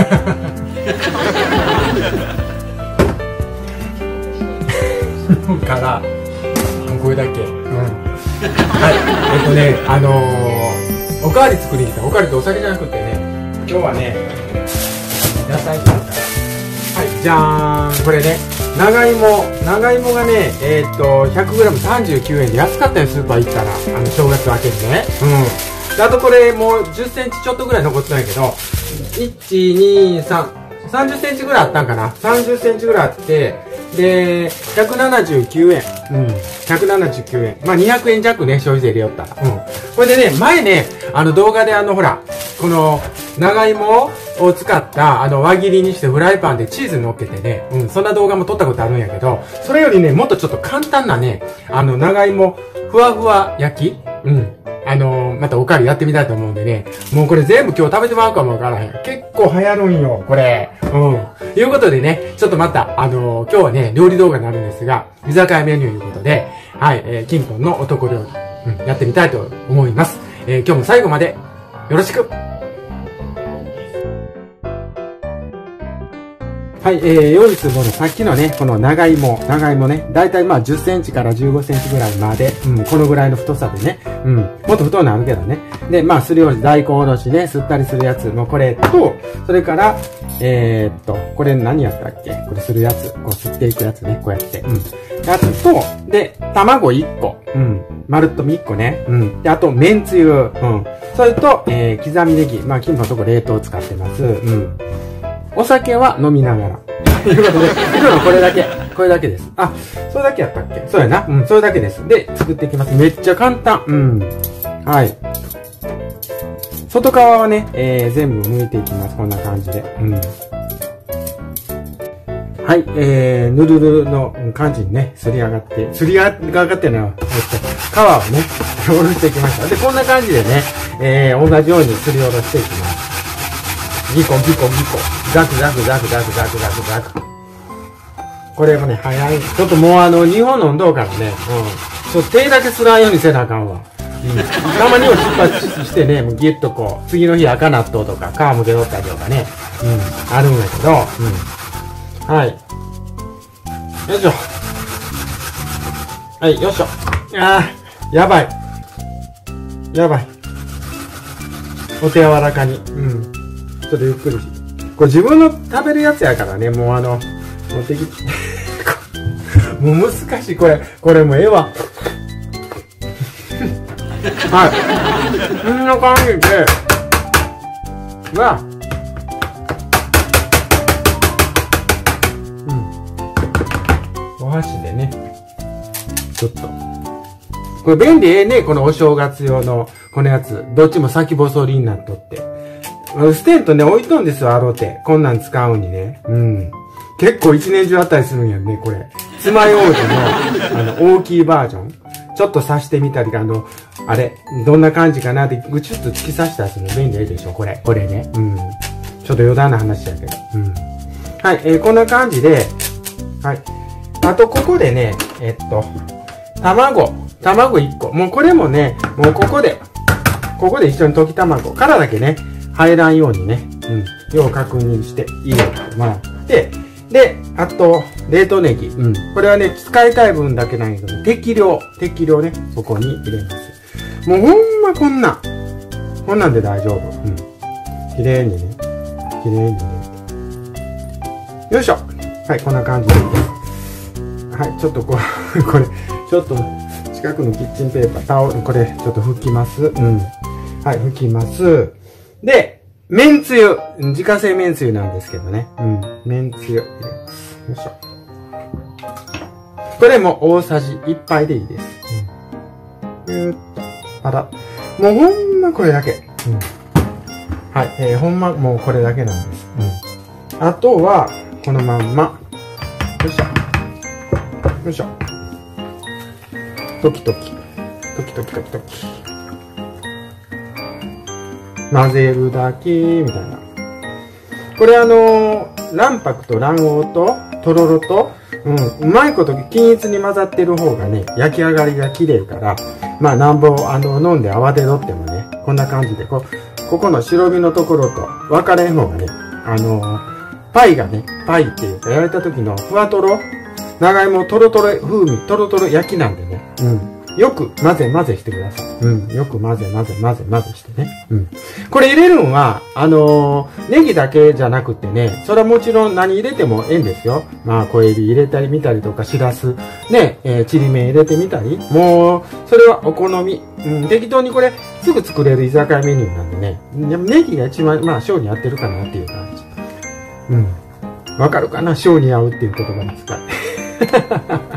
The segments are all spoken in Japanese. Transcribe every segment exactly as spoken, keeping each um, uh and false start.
から、これだけ。うん。はい。えっとね、あのー、おかわり作りに来た。おかわりってお酒じゃなくてね、今日はね、野菜ですから。はい、じゃーん。これね、長芋。長芋がね、えー、っと、ひゃくグラムさんじゅうきゅうえんで安かったよ、スーパー行ったら。あの、正月明けてね。うん。であとこれ、もうじゅっセンチちょっとぐらい残ってないけど、いち、に、さん、さんじゅっセンチぐらいあったんかな。さんじゅっセンチぐらいあって、で、ひゃくななじゅうきゅうえん。うん。ひゃくななじゅうきゅうえん。まあ、にひゃくえん弱ね、消費税入れよったら。うん。これでね、前ね、あの動画であの、ほら、この、長芋を使った、あの、輪切りにしてフライパンでチーズ乗っけてね、うん、そんな動画も撮ったことあるんやけど、それよりね、もっとちょっと簡単なね、あの、長芋、ふわふわ焼きうん。あのー、またおかわりやってみたいと思うんでね。もうこれ全部今日食べてもらうかもわからへん。結構流行るんよ、これ。うん。ということでね、ちょっとまた、あのー、今日はね、料理動画になるんですが、居酒屋メニューということで、はい、えー、キンポンの男料理、うん、やってみたいと思います。えー、今日も最後まで、よろしく。はい、えー、用意するもの、さっきのね、この長芋、長芋ね、だいたいまあじゅっセンチからじゅうごセンチぐらいまで、うん、このぐらいの太さでね、うん、もっと太いのあるけどね。で、まあ、すりおろし、大根おろしね、すったりするやつ、もうこれと、それから、えー、っと、これ何やったっけこれするやつ、こうすっていくやつね、こうやって、うん。やつと、で、卵いっこ、うん、まるっとみっこね、うん。で、あと、めんつゆ、うん。それと、えー、刻みネギ、まあ、金のとこ冷凍使ってます、うん。お酒は飲みながら。ということで、今日のこれだけ。これだけです。あ、それだけやったっけそうやな。うん、それだけです。で、作っていきます。めっちゃ簡単。うん。はい。外側はね、えー、全部剥いていきます。こんな感じで。うん。はい、えー、ぬるぬるの感じにね、すり上がって、すり上がってるのは、えっと、皮をね、おろしていきました。で、こんな感じでね、えー、同じようにすりおろしていきます。ギコギコギコ。ザクザクザクザクザクザクザク。これもね、早い。ちょっともうあの、日本飲んどうからね、うん。ちょっと手だけすらんようにせなあかんわ。うん。たまには失敗してね、もうギュッとこう、次の日赤納豆とか皮むけ取ったりとかね、うん、あるんだけど、うん。はい。よいしょ。はい、よいしょ。あー、やばい。やばい。お手柔らかに。うん。ちょっとゆっくりし。これ自分の食べるやつやからね、もうあの、持ってき、もう難しい、これ、これもうええわ。はい。こんな感じで、うわ。うん。お箸でね、ちょっと。これ便利ええね、このお正月用の、このやつ。どっちも先細りになっとって。ステンとね、置いとんですよ、アロテ。こんなん使うにね。うん。結構一年中あったりするんやね、これ。爪楊枝の、あの、大きいバージョン。ちょっと刺してみたり、あの、あれ、どんな感じかなって、ぐちゅっと突き刺したりするの便利でしょ、これ。これね。うん。ちょっと余談な話やけど。うん。はい、えー、こんな感じで、はい。あと、ここでね、えっと、卵。卵いっこ。もうこれもね、もうここで、ここで一緒に溶き卵。殻だけね、入らんようにね、うん、よう確認して入れてもらって、で、あと、冷凍ネギ。うん。これはね、使いたい分だけなんやけど、適量、適量ね、そこに入れます。もうほんまこんなん。こんなんで大丈夫。うん。綺麗にね、綺麗にね。よいしょ。はい、こんな感じで。はい、ちょっとこう、これ、ちょっと、近くのキッチンペーパー、タオル、これ、ちょっと拭きます。うん。はい、拭きます。で、めんつゆ。自家製めんつゆなんですけどね。うん。めんつゆ入れます。よいしょ。これも大さじいっぱいでいいです。うん。ゆーっと。あら。もうほんまこれだけ。うん。はい。えー、ほんまもうこれだけなんです。うん。あとは、このまんま。よいしょ。よいしょ。トキトキ。トキトキトキトキ。混ぜるだけ、みたいな。これあのー、卵白と卵黄と、とろろと、うん、うまいこと均一に混ざってる方がね、焼き上がりが綺麗から、まあなんぼ、あの、飲んで泡で取ってもね、こんな感じで、こう、ここの白身のところと分かれん方がね、 あの、パイがね、パイっていうか、焼いた時のふわとろ、長芋とろとろ風味、とろとろ焼きなんでね、うん。よく混ぜ混ぜしてください。うん。よく混ぜ混ぜ混ぜ混ぜしてね。うん。これ入れるんは、あのー、ネギだけじゃなくてね、それはもちろん何入れてもええんですよ。まあ、小エビ入れたり見たりとか、しらす、ね、えー、ちりめん入れてみたり。もう、それはお好み。うん。適当にこれ、すぐ作れる居酒屋メニューなんでね。でもネギが一番、まあ、小に合ってるかなっていう感じ。うん。わかるかな？小に合うっていう言葉に使って。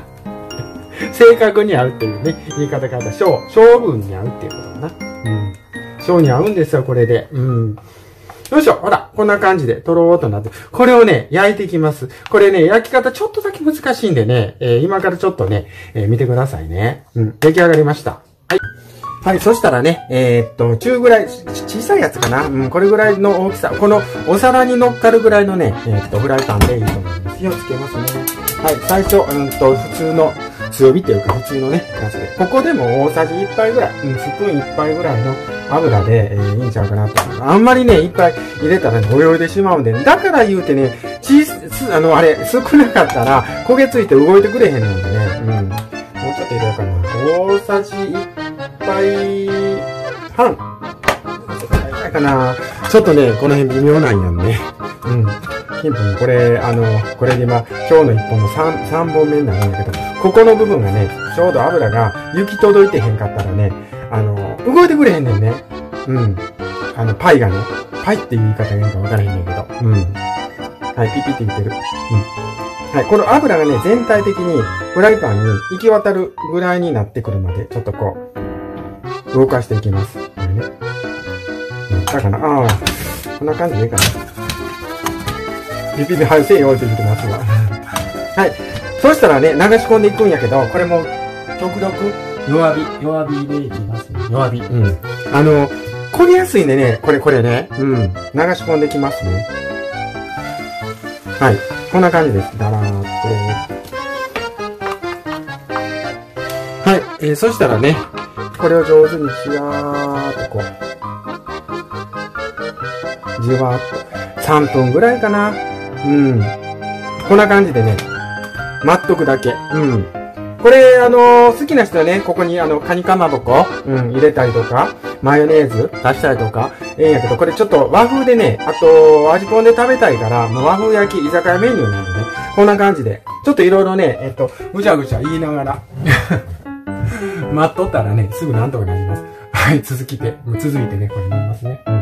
正確に合うっていうね、言い方から小、小分に合うっていうことかな。うん。小に合うんですよ、これで。うん。よいしょ、ほら、こんな感じで、とろーっとなって。これをね、焼いていきます。これね、焼き方ちょっとだけ難しいんでね、えー、今からちょっとね、えー、見てくださいね。うん、出来上がりました。はい。はい、そしたらね、えー、っと、中ぐらい、小さいやつかな。うん、これぐらいの大きさ。このお皿に乗っかるぐらいのね、えー、っと、フライパンでいいと思います。火をつけますね。はい、最初、うんと、普通の、強火っていうか普通のね、やつで。ここでも大さじいっぱいぐらい、うん、スプーンいっぱいぐらいの油で、えー、いいんちゃうかなと思います。あんまりね、いっぱい入れたらね、泳いでしまうんで、だから言うてね、チーズ、あの、あれ、少なかったら焦げついて動いてくれへんのでね、うん。もうちょっと入れようかな。大さじいっぱいはん。ちょっとないぐらいかな。ちょっとね、この辺微妙なんやんね。うん。金粉これ、あの、これで今、今日のいっぽんの 3, 3本目になるんだけど、ここの部分がね、ちょうど油が行き届いてへんかったらね、あの、動いてくれへんねんね。うん。あの、パイがね、パイっていう言い方がいいかわからへんねんけど、うん。はい、ピピって言ってる。うん。はい、この油がね、全体的にフライパンに行き渡るぐらいになってくるまで、ちょっとこう、動かしていきます。これね。うん、だかな。ああ、こんな感じでいいかな。ピピで、はい、線置いてきてますわ。はい。そしたらね、流し込んでいくんやけど、これも、極力、弱火、弱火でいきますね。弱火。うん。あの、焦げやすいんでね、これ、これね、うん。流し込んでいきますね。はい。こんな感じです。だらーっと。はい。えー、そしたらね、これを上手にしやーっとこう、じわーっと。さんぷんぐらいかな。うん。こんな感じでね、待っとくだけ。うん。これ、あのー、好きな人はね、ここにあの、カニかまぼこ、うん、入れたりとか、マヨネーズ足したりとか、ええんやけど、これちょっと和風でね、あと、味ぽんで食べたいから、もう和風焼き、居酒屋メニューなんでね、こんな感じで、ちょっといろいろね、えっと、ぐちゃぐちゃ言いながら、待っとったらね、すぐなんとかなります。はい、続きて、続いてね、これ見ますね。うん。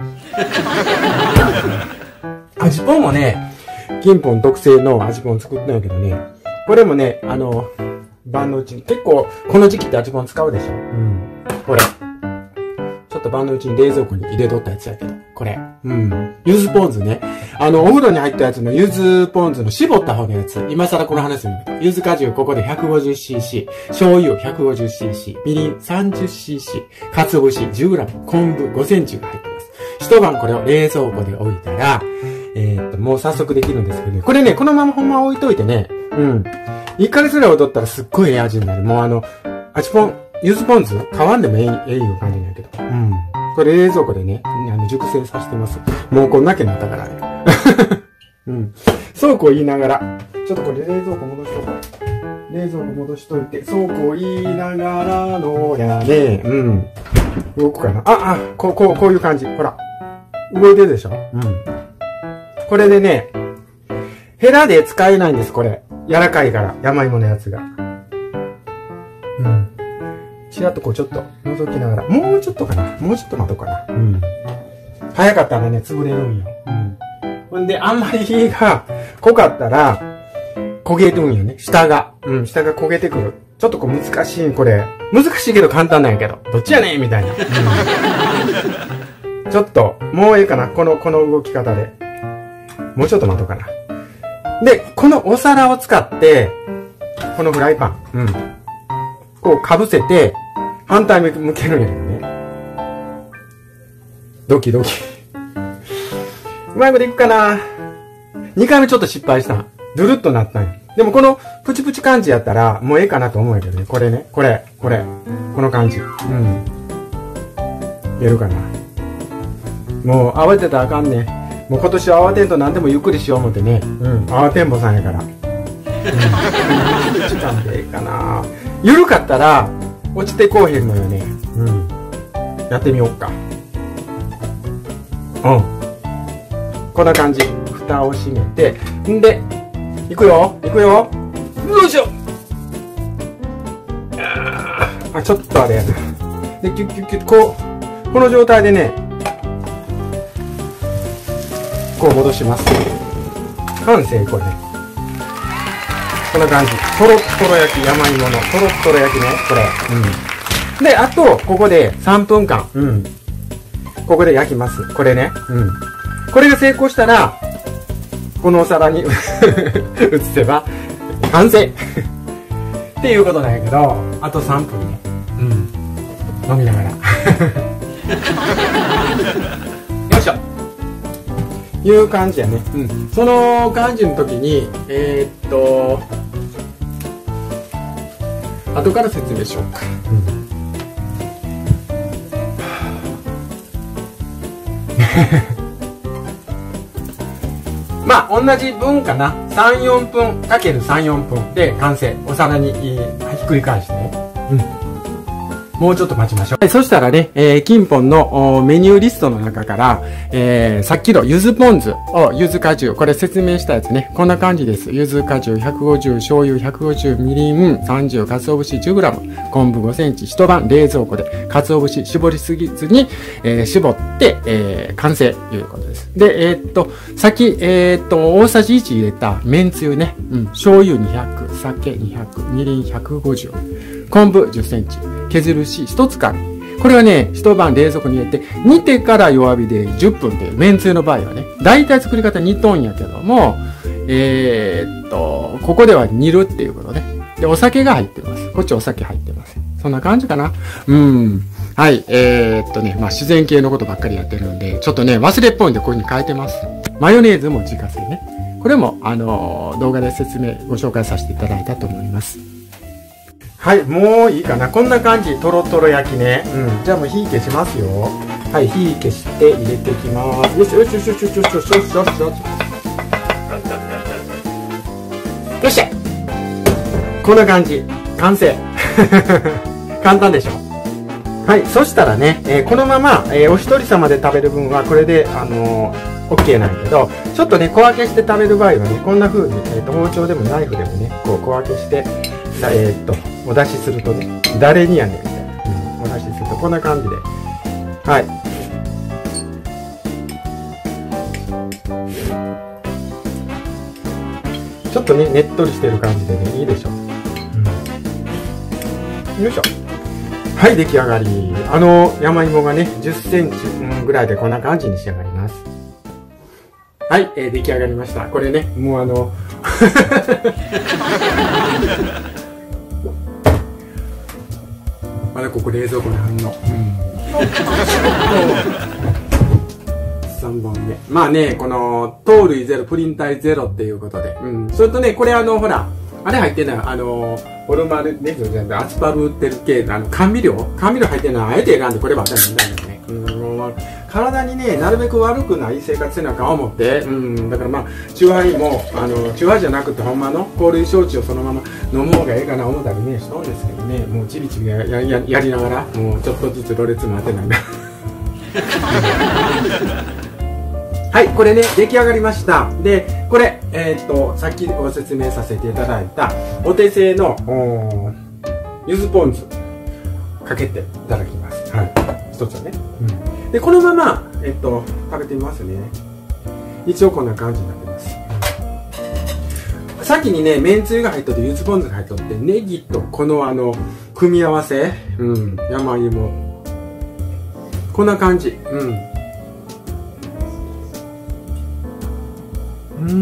味ぽんもね、金本特製の味ぽん作ってないけどね、これもね、あの、晩のうちに、結構、この時期って味ぽん使うでしょ。うん。これ。ちょっと晩のうちに冷蔵庫に入れとったやつやけど、これ。うん。柚子ポン酢ね。あの、お風呂に入ったやつの柚子ポン酢の絞った方のやつ。今更この話するんだけど、柚子果汁ここで ひゃくごじゅっシーシー、醤油 ひゃくごじゅっシーシー、みりん さんじゅっシーシー、鰹節 じゅうグラム、昆布ごセンチが入ってます。一晩これを冷蔵庫で置いたら、えー、っと、もう早速できるんですけどね。これね、このままほんま置いといてね、うん。いっかげつぐらい踊ったらすっごいええ味になる。もうあの、味ぽん、柚子ポン酢買わんでもええ、ええいう感じなんやけど。うん。これ冷蔵庫でね、あの、熟成させてます。もうこんだけになったからね。うん。そうこう言いながら、ちょっとこれ冷蔵庫戻しとこう。冷蔵庫戻しといて、そうこう言いながらのやね、うん。動くかな。あ、あ、こう、こう、こういう感じ。ほら。動いてるでしょ？うん。これでね、ヘラで使えないんです、これ。柔らかいから、山芋のやつが。うん。ちらっとこうちょっと覗きながら、もうちょっとかな。もうちょっと待とうかな。うん。早かったらね、潰れるんよ。うん。ほんで、あんまり火が濃かったら、焦げるんよね。下が。うん、下が焦げてくる。ちょっとこう難しい、これ。難しいけど簡単なんやけど。どっちやねんみたいな。うん、ちょっと、もうええかな。この、この動き方で。もうちょっと待とうかな。で、このお皿を使って、このフライパン。うん。こうかぶせて、反対向けるんやけどね。ドキドキ。うまいこといくかな。にかいめちょっと失敗した。ドゥルッとなったんや。でもこのプチプチ感じやったら、もうええかなと思うんやけどね。これね。これ。これ。この感じ。うん。いけるかな。もう慌てたらあかんね。 もう今年は慌てんと何でもゆっくりしよう思ってね。うん。慌てんぼさんやから。うん。時間でええかな。緩かったら、落ちてこうへんのよね。うん。やってみようか。うん。こんな感じ。蓋を閉めて、んで、いくよ、いくよ。よいしょ。あ、ちょっとあれやな。で、キュッキュッキュッ、こう、この状態でね、こう戻します。完成、これね。こんな感じ。とろっとろ焼き、山芋のとろっとろ焼きね、これ。うん。で、あと、ここでさんぷんかん。うん。ここで焼きます。これね。うん。これが成功したら、このお皿に移せば、完成っていうことなんやけど、あとさんぷんね。うん。飲みながら。よいしょ。いう感じやね。うん。その感じの時に、えー、っと、後から説明しようか。うん、まあ、同じ分かな。さん、よんぷんかけるさん、よんぷんで完成。お皿にひっくり返してね。うん。もうちょっと待ちましょう。はい、そしたらね、えー、金本のメニューリストの中から、えー、さっきの柚子ポン酢を、柚子果汁、これ説明したやつね。こんな感じです。柚子果汁ひゃくごじゅう、醤油ひゃくごじゅう、みりんさんじゅう、鰹節 じゅうグラム、昆布ごセンチ、一晩冷蔵庫で、鰹節絞りすぎずに、えー、絞って、えー、完成ということです。で、えー、っと、さっき、えー、っと、大さじいち入れた麺つゆね。うん、醤油にひゃく、酒にひゃく、みりんひゃくごじゅう、昆布じゅっセンチ、削るしひとつかみ。これはね、一晩冷蔵庫に入れて、煮てから弱火でじゅっぷんで、麺つゆの場合はね、だいたい作り方煮とんやけども、えー、っと、ここでは煮るっていうことね。で、お酒が入ってます。こっちお酒入ってます。そんな感じかな。うん。はい。えー、っとね、まあ、自然系のことばっかりやってるんで、ちょっとね、忘れっぽいんでこういう風に変えてます。マヨネーズも自家製ね。これも、あのー、動画で説明、ご紹介させていただいたと思います。はい、もういいかな。こんな感じ。とろとろ焼きね。うん。じゃあもう火消しますよ。はい、火消して入れていきます。よしよしよしよしよしよしよしよしよし。よっしゃ。こんな感じ。完成。簡単でしょ。はい、そしたらね、えー、このまま、えー、お一人様で食べる分はこれで、あのー、OK なんやけど、ちょっとね、小分けして食べる場合はね、こんな風に、えーと、包丁でもナイフでもね、こう小分けして、えー、っと、お出しするとね、誰にやねんみたいな、うん、お出しするとこんな感じで、はい。ちょっとね、ねっとりしてる感じでね、いいでしょ。うん、よいしょ。はい、出来上がり。あの、山芋がね、じゅっセンチぐらいでこんな感じに仕上がります。はい、えー、出来上がりました。これね、もうあの、まだここ冷蔵庫にあんの。うん。さんぼんめ。まあね、この、糖類ゼロ、プリン体ゼロっていうことで。うん。それとね、これあの、ほら、あれ入ってんのよ。あの、ホルマルネフじゃなくて、アスパル売ってる系、あの、甘味料甘味料入ってるのは、あえて選んでこればっかりなんだよね。うん。体にね、なるべく悪くない生活せなあかん思って、うん。だからまあ、チューハイも、あの、チューハイじゃなくて、ほんまの香類焼酎をそのまま飲む方がええかな思ったりね、しとんですけどね、もうちびちびややややりながら、もうちょっとずつろれつ回ってないな。はい、これね、出来上がりました。で、これ、えー、っと、さっきご説明させていただいた、お手製の、柚子ポン酢、かけていただきます。はい。一つはね。うん、で、このまま、えー、っと、食べてみますね。一応こんな感じになってます。先にね、めんつゆが入っとって、柚子ポン酢が入っとって、ネギとこのあの、組み合わせ、うん、山芋。こんな感じ。うん。うん。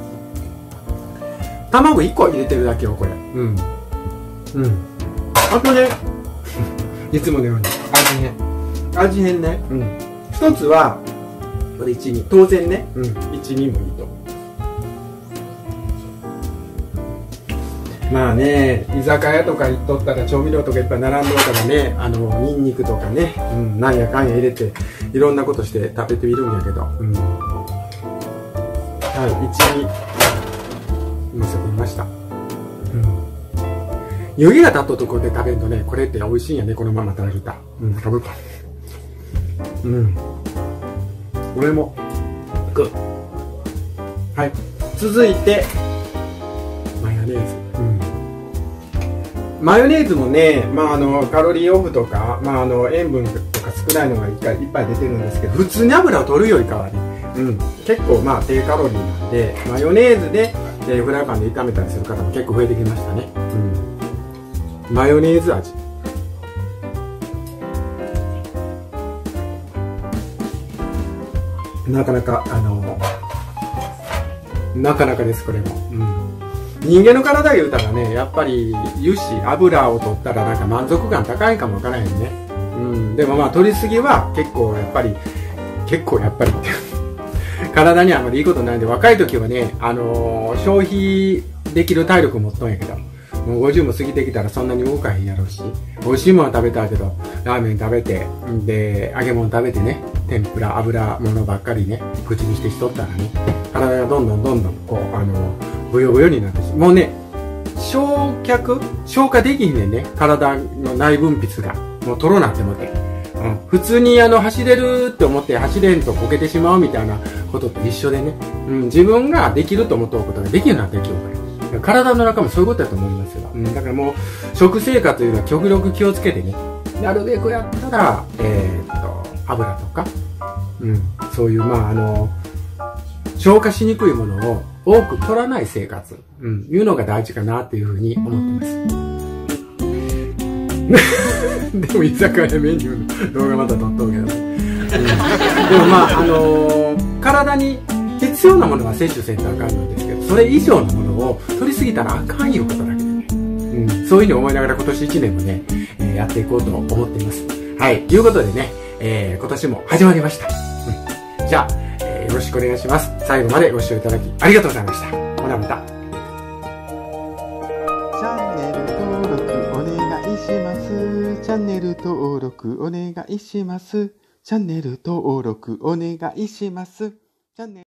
卵いっこ入れてるだけよ、これ。うん。うん。あとね、いつものように、味変。味変ね。うん。一つは、これ一味。当然ね。うん。一味もいいと思う。 まあね、居酒屋とか行っとったら調味料とかいっぱい並んどったらね、あの、ニンニクとかね、うん、なんやかんや入れて、いろんなことして食べてみるんやけど、うん。はい、一味、乗せてみました。うん。湯気が立ったところで食べるとね、これって美味しいんやね、このまま食べると。うん、食べるか。うん。これも、グッ。はい。続いて、マヨネーズ。うん。マヨネーズもね、まあ、あの、カロリーオフとか、まあ、あの、塩分とか少ないのがいっぱいいっぱい出てるんですけど、普通に油を取るよりかはね、うん、結構まあ低カロリーなんで、マヨネーズで、えー、フライパンで炒めたりする方も結構増えてきましたね。うん、マヨネーズ味。なかなか、あのー、なかなかです、これも。うん、人間の体言うたらね、やっぱり油脂、油を取ったらなんか満足感高いかもわからへんね。うん、でもまあ取りすぎは結構やっぱり、結構やっぱり体にはあまりいいことないんで、若い時はね、あのー、消費できる体力持っとんやけど、もうごじゅうも過ぎてきたらそんなに動かへんやろうし、美味しいもの食べたけど、ラーメン食べて、で、揚げ物食べてね、天ぷら、油物ばっかりね、口にしてしとったらね、体がどんどんどんどん、こう、あのー、ブヨブヨになってしまう。もうね、焼却消化できひんねんね、体の内分泌が。もうトロなってもって。うん、普通にあの走れるって思って走れんとこけてしまうみたいなことと一緒でね、うん、自分ができると思ったことができるようになってきようから。体の中もそういうことだと思いますよ。うん、だからもう、食生活というのは極力気をつけてね、なるべくやったら、えー、っと、油とか、うん、そういう、まああの、消化しにくいものを多く取らない生活、うん、いうのが大事かなというふうに思ってます。でも居酒屋メニューの動画また撮っとるけどね、うん、でもまああのー、体に必要なものは摂取せんとあかんのですけど、それ以上のものを取りすぎたらあかんいうことだけでね、うん、そういうふうに思いながら今年いちねんもね、えー、やっていこうと思っています。はい、ということでね、えー、今年も始まりました。うん、じゃあ、えー、よろしくお願いします。最後までご視聴いただきありがとうございました。ほなまた。 チャンネル登録お願いします。チャンネル登録お願いします。チャンネル登録お願いします。チャンネル